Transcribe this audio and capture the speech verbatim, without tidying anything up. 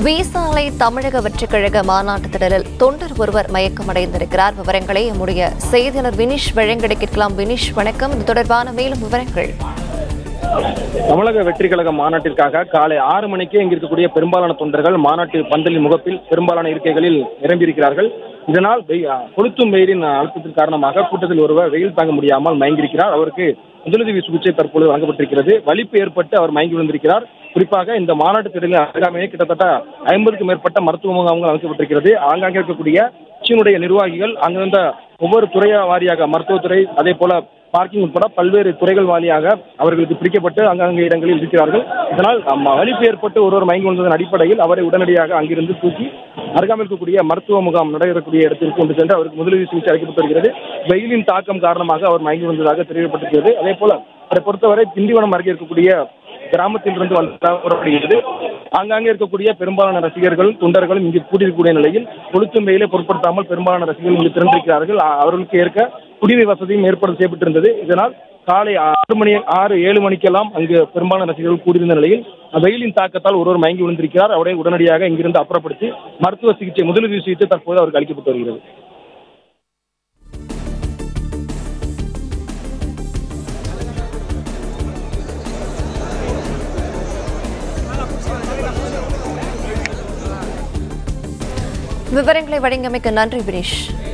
வீசாலை தமிழக வெற்றிக் கழக மாநாட்டு திடலில் தொண்டர் ஒருவர் மயக்கமடைந்திருக்கிறார். விவரங்களை நம்முடைய செய்தியாளர் வினிஷ் வழங்கிட கேட்கலாம். வினிஷ், வணக்கம். இது தொடர்பான மேலும் விவரங்கள். தமிழக வெற்றி கழக மாநாட்டிற்காக காலை ஆறு மணிக்கே இங்கு இருக்கக்கூடிய பெரும்பாலான தொண்டர்கள் மாநாட்டு பந்தலின் முகப்பில் பெரும்பாலான இருக்கைகளில் நிரம்பியிருக்கிறார்கள். இதனால் கொளுத்தும் வெயிலின் அழுத்தத்தின் காரணமாக கூட்டத்தில் ஒருவர் வெயில் தாங்க முடியாமல் மயங்கியிருக்கிறார். அவருக்கு முதலுதவி சிகிச்சை தற்போது வழங்கப்பட்டிருக்கிறது. வலிப்பு ஏற்பட்டு அவர் மயங்கி விழுந்திருக்கிறார். குறிப்பாக இந்த மாநாட்டு திடலில் அருகாமையே கிட்டத்தட்ட ஐம்பதுக்கும் மேற்பட்ட மருத்துவ முகாம்கள் அமைக்கப்பட்டிருக்கிறது. ஆங்காங்கே இருக்கக்கூடிய கட்சியினுடைய நிர்வாகிகள் அங்கிருந்த ஒவ்வொரு துறை வாரியாக மருத்துவத்துறை, அதே போல பார்க்கிங் உட்பட பல்வேறு துறைகள் வாரியாக அவர்களுக்கு பிரிக்கப்பட்டு அங்கங்கே இடங்களில் இருக்கிறார்கள். இதனால் வலிப்பு ஏற்பட்டு ஒருவர் மயங்கி விழுந்ததன் அடிப்படையில் அவரை உடனடியாக அங்கிருந்து தூக்கி அருகாமையில் இருக்கக்கூடிய மருத்துவ முகாம் நடைபெறக்கூடிய இடத்திற்கு கொண்டு சென்று அவருக்கு முதலுதவி சிகிச்சை அளிக்கப்பட்டு வருகிறது. வெயிலின் தாக்கம் காரணமாக அவர் மயங்கி விழுந்ததாக தெரிவிக்கப்பட்டிருக்கிறது. அதே போல அவரை பொறுத்தவரை திண்டிவனம் அருகே இருக்கக்கூடிய கிராமத்தில் இருந்து வரப்படுகிறது. ஆங்காங்கே இருக்கக்கூடிய பெரும்பாலான ரசிகர்கள் தொண்டர்களும் இங்கு கூடியிருக்கக்கூடிய நிலையில் கொளுத்தும் வெயிலை பொருட்படுத்தாமல் பெரும்பாலான ரசிகர்கள் இங்கு திரண்டிருக்கிறார்கள். அவர்களுக்கு ஏற்க குடிநீர் வசதியும் ஏற்பாடு செய்யப்பட்டிருந்தது. இதனால் காலை ஆறு மணி ஆறு ஏழு மணிக்கெல்லாம் அங்கு பெரும்பாலான ரசிகர்கள் கூடியிருந்த நிலையில் வெயிலின் தாக்கத்தால் ஒருவர் மயங்கி விழுந்திருக்கிறார். அவரை உடனடியாக இங்கிருந்து அப்புறப்படுத்தி மருத்துவ சிகிச்சை முதலுதவி சிகிச்சை தற்போது அவருக்கு அளிக்கப்பட்டு வருகிறது. விவரங்களை வழங்கியமைக்கு நன்றி வினிஷ்.